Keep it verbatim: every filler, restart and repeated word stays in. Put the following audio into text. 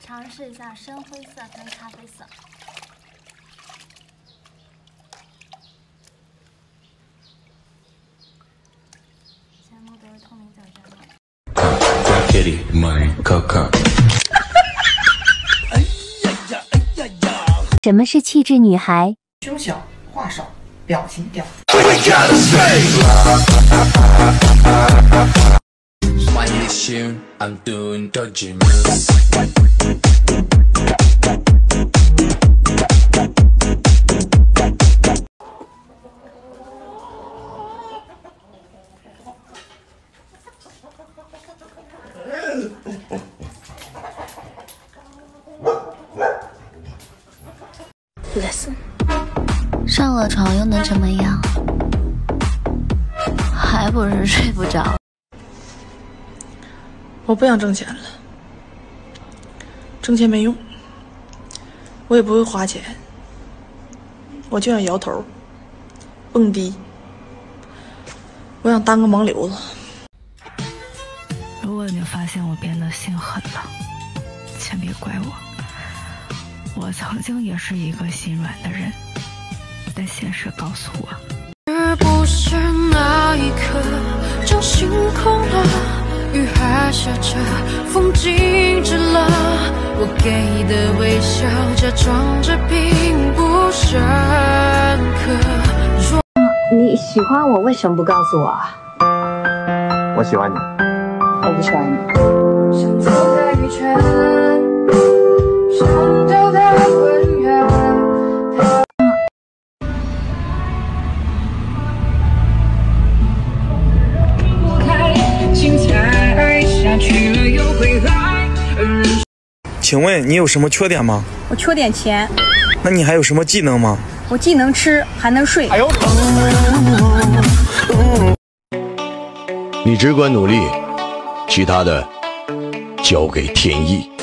尝试一下深灰色跟咖啡色。全部都是透明角质的。 什么是气质女孩？ 胸小，话少，表情屌。 I'm doing dodgy moves. Listen， 上了床又能怎么样？还不是睡不着。 我不想挣钱了，挣钱没用，我也不会花钱，我就想摇头，蹦迪，我想当个盲流子。 如果你发现我变得心狠了，请别怪我。我曾经也是一个心软的人，但现实告诉我， 是不是那一刻就星空了？雨还下着，风静止了，我给的微笑假装着并不深刻。 你喜欢我，为什么不告诉我啊？ 我喜欢你。 我不喜欢你。 想走在雨圈，想丢的很远。 请问你有什么缺点吗？ 我缺点钱。 那你还有什么技能吗？ 我既能吃还能睡。哎呦！ 你只管努力，其他的交给天意。